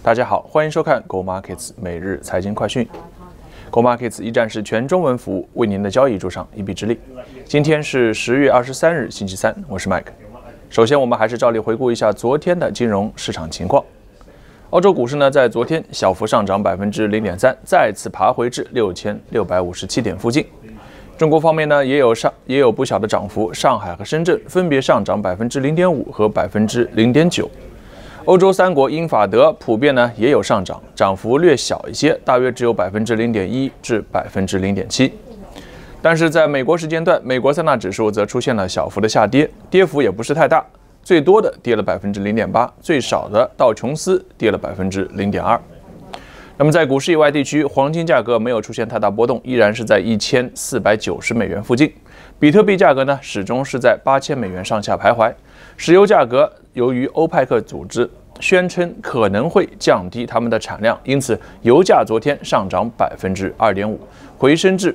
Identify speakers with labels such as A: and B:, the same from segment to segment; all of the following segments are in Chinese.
A: 大家好，欢迎收看 gomarkets 每日财经快讯。gomarkets 一站式全中文服务，为您的交易助上一臂之力。今天是10月23日，星期三，我是 Mike。首先，我们还是照例回顾一下昨天的金融市场情况。澳洲股市呢，在昨天小幅上涨0.3%，再次爬回至6657点附近。中国方面呢，也有不小的涨幅，上海和深圳分别上涨0.5%和0.9%。欧洲三国英法德普遍呢也有上涨，涨幅略小一些，大约只有0.1%至0.7%。但是在美国时间段，美国三大指数则出现了小幅的下跌，跌幅也不是太大，最多的跌了0.8%，最少的道琼斯跌了0.2%。那么在股市以外地区，黄金价格没有出现太大波动，依然是在1490美元附近。比特币价格呢始终是在8000美元上下徘徊。石油价格由于欧派克组织宣称可能会降低他们的产量，因此油价昨天上涨2.5%，回升至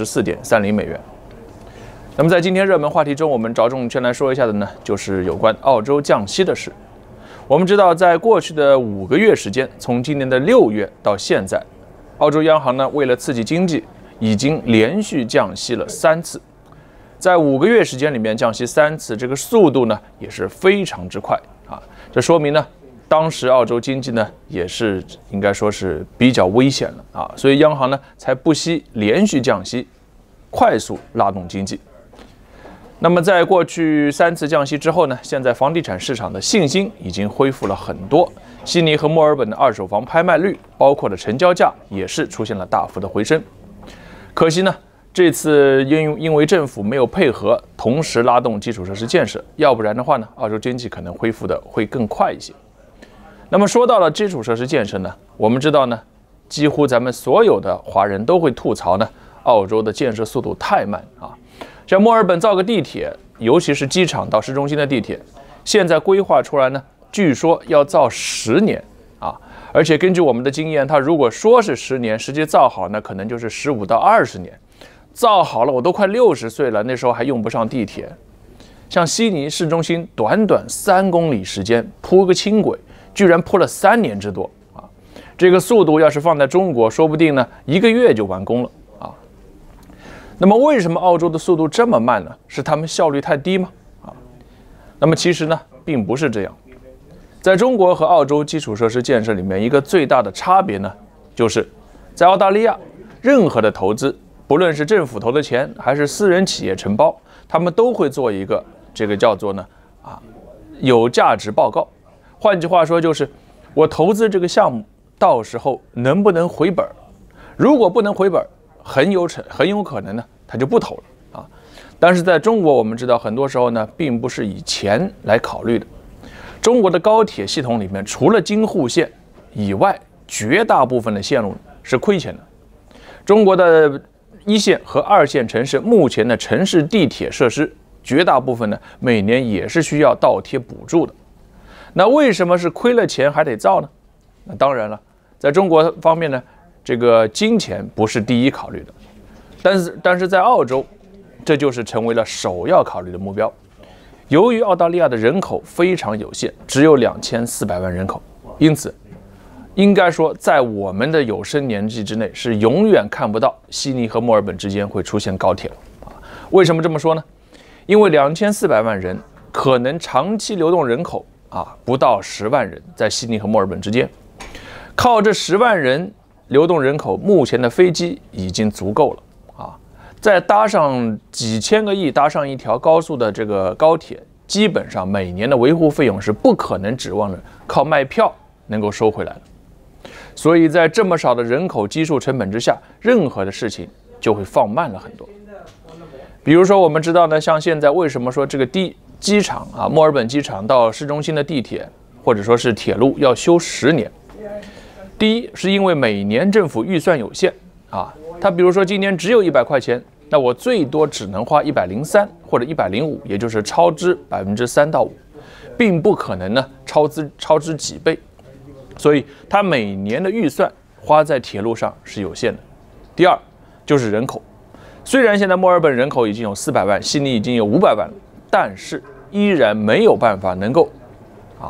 A: 54.30美元。那么在今天热门话题中，我们着重先来说一下的呢，就是有关澳洲降息的事。我们知道，在过去的5个月时间，从今年的6月到现在，澳洲央行呢为了刺激经济，已经连续降息了3次。在5个月时间里面降息3次，这个速度呢也是非常之快啊！这说明呢，当时澳洲经济呢也是应该说是比较危险了啊，所以央行呢才不惜连续降息，快速拉动经济。那么在过去3次降息之后呢，现在房地产市场的信心已经恢复了很多，悉尼和墨尔本的二手房拍卖率，包括的成交价也是出现了大幅的回升。可惜呢，这次因为政府没有配合，同时拉动基础设施建设，要不然的话呢，澳洲经济可能恢复的会更快一些。那么说到了基础设施建设呢，我们知道呢，几乎咱们所有的华人都会吐槽呢，澳洲的建设速度太慢啊。像墨尔本造个地铁，尤其是机场到市中心的地铁，现在规划出来呢，据说要造10年啊，而且根据我们的经验，它如果说是10年，实际造好呢，可能就是15到20年。造好了，我都快60岁了，那时候还用不上地铁。像悉尼市中心，短短3公里时间铺个轻轨，居然铺了3年之多啊！这个速度要是放在中国，说不定呢1个月就完工了啊。那么为什么澳洲的速度这么慢呢？是他们效率太低吗？啊？那么其实呢，并不是这样。在中国和澳洲基础设施建设里面，一个最大的差别呢，就是在澳大利亚，任何的投资，不论是政府投的钱还是私人企业承包，他们都会做一个这个叫做呢有价值报告。换句话说，就是我投资这个项目到时候能不能回本？如果不能回本，很有可能呢他就不投了啊。但是在中国，我们知道很多时候呢，并不是以钱来考虑的。中国的高铁系统里面，除了京沪线以外，绝大部分的线路是亏钱的。中国的1线和2线城市目前的城市地铁设施，绝大部分呢每年也是需要倒贴补助的。那为什么是亏了钱还得造呢？那当然了，在中国方面呢，这个金钱不是第一考虑的，但是在澳洲，这就是成为了首要考虑的目标。由于澳大利亚的人口非常有限，只有2400万人口，因此应该说，在我们的有生年纪之内，是永远看不到悉尼和墨尔本之间会出现高铁了啊！为什么这么说呢？因为2400万人可能长期流动人口不到10万人，在悉尼和墨尔本之间，靠这10万人流动人口，目前的飞机已经足够了啊！再搭上几千个亿，搭上一条高速的这个高铁，基本上每年的维护费用是不可能指望着靠卖票能够收回来的。所以在这么少的人口基数成本之下，任何的事情就会放慢了很多。比如说我们知道呢，像现在为什么说这个机场墨尔本机场到市中心的地铁或者说是铁路要修10年。第一是因为每年政府预算有限它比如说今年只有100块钱，那我最多只能花103或者105，也就是超支3%到5%，并不可能呢超支几倍。所以它每年的预算花在铁路上是有限的。第二就是人口，虽然现在墨尔本人口已经有400万，悉尼已经有500万了，但是依然没有办法能够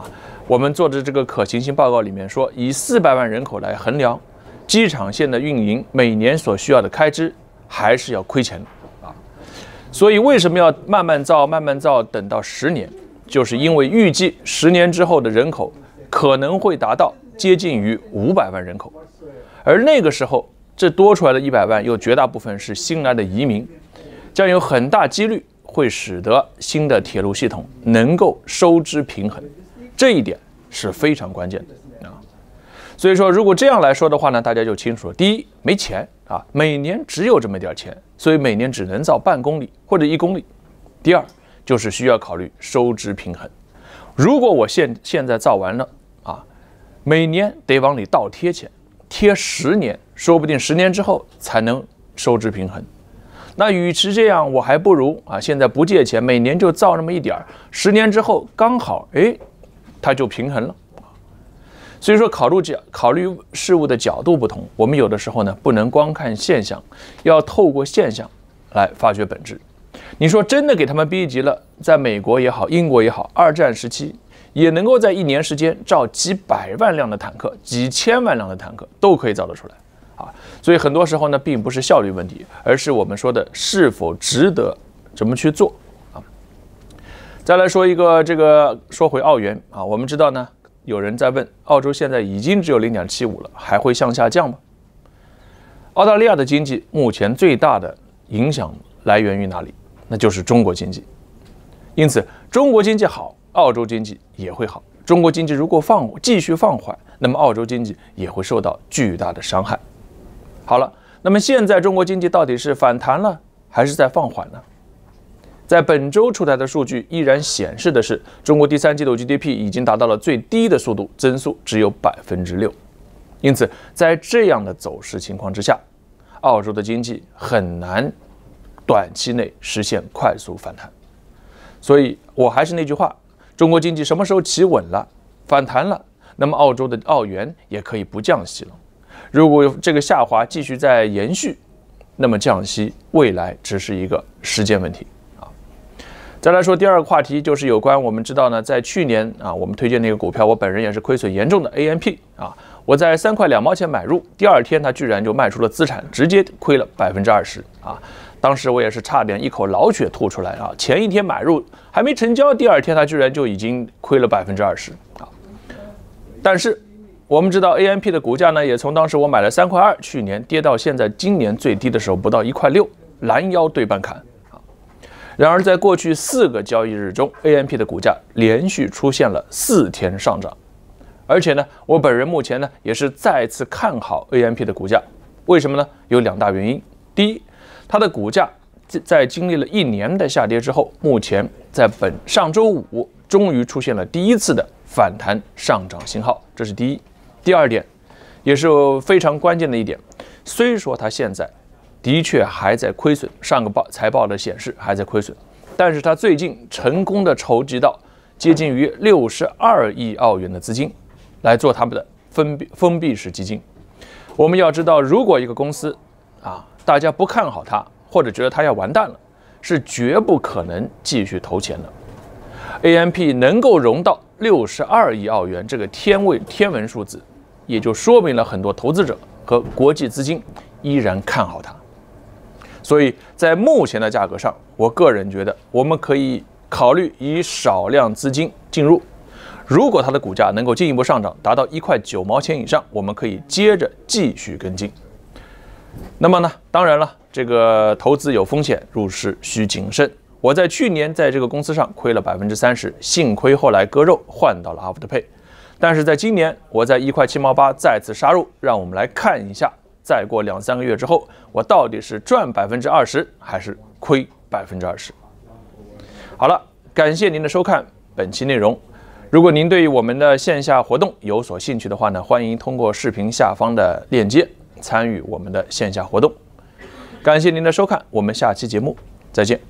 A: 我们做的这个可行性报告里面说，以400万人口来衡量，机场线的运营每年所需要的开支还是要亏钱的啊。所以为什么要慢慢造，慢慢造，等到10年？就是因为预计10年之后的人口可能会达到接近于500万人口，而那个时候，这多出来的100万又绝大部分是新来的移民，将有很大几率会使得新的铁路系统能够收支平衡，这一点是非常关键的啊。所以说，如果这样来说的话呢，大家就清楚了。第一，没钱啊，每年只有这么点钱，所以每年只能造半公里或者1公里。第二，就是需要考虑收支平衡。如果我现在造完了啊，每年得往里倒贴钱，贴10年，说不定10年之后才能收支平衡。那与其这样，我还不如啊，现在不借钱，每年就造那么一点儿，10年之后刚好，它就平衡了。所以说，考虑事物的角度不同，我们有的时候呢，不能光看现象，要透过现象来发掘本质。你说真的给他们逼急了，在美国也好，英国也好，2战时期也能够在1年时间造几百万辆的坦克，几千万辆的坦克都可以造得出来啊。所以很多时候呢，并不是效率问题，而是我们说的是否值得怎么去做啊。再来说说回澳元啊，我们知道呢，有人在问，澳洲现在已经只有0.75了，还会向下降吗？澳大利亚的经济目前最大的影响来源于哪里？那就是中国经济。因此，中国经济好，澳洲经济也会好。中国经济如果继续放缓，那么澳洲经济也会受到巨大的伤害。好了，那么现在中国经济到底是反弹了，还是在放缓呢？在本周出台的数据依然显示的是，中国第3季度 GDP 已经达到了最低的速度，增速只有6%。因此，在这样的走势情况之下，澳洲的经济很难短期内实现快速反弹。所以我还是那句话，中国经济什么时候企稳了、反弹了，那么澳洲的澳元也可以不降息了。如果这个下滑继续在延续，那么降息未来只是一个时间问题啊。再来说第2个话题，就是有关我们知道呢，在去年啊，我们推荐那个股票，我本人也是亏损严重的 AMP 啊，我在3块2毛钱买入，第2天它居然就卖出了资产，直接亏了20%啊。当时我也是差点一口老血吐出来啊！前一天买入还没成交，第2天它居然就已经亏了20%啊！但是我们知道 AMP 的股价呢，也从当时我买了3块2，去年跌到现在今年最低的时候不到1块6，拦腰对半砍啊！然而在过去4个交易日中 ，AMP 的股价连续出现了4天上涨，而且呢，我本人目前呢也是再次看好 AMP 的股价，为什么呢？有2大原因，第一，它的股价在经历了1年的下跌之后，目前在上周5终于出现了第1次的反弹上涨信号，这是第一。第2点，也是非常关键的一点，虽说它现在的确还在亏损，上个财报的显示还在亏损，但是它最近成功的筹集到接近于62亿澳元的资金，来做他们的封闭式基金。我们要知道，如果一个公司啊，大家不看好它，或者觉得它要完蛋了，是绝不可能继续投钱的。AMP 能够融到62亿澳元这个天文数字，也就说明了很多投资者和国际资金依然看好它。所以在目前的价格上，我个人觉得我们可以考虑以少量资金进入。如果它的股价能够进一步上涨，达到1块9毛钱以上，我们可以接着继续跟进。那么呢，当然了，这个投资有风险，入市需谨慎。我在去年在这个公司上亏了30%，幸亏后来割肉换到了 Afterpay。但是在今年，我在1块7毛8再次杀入，让我们来看一下，再过2-3个月之后，我到底是赚20%还是亏20%。好了，感谢您的收看本期内容。如果您对于我们的线下活动有所兴趣的话呢，欢迎通过视频下方的链接参与我们的线下活动。感谢您的收看，我们下期节目再见。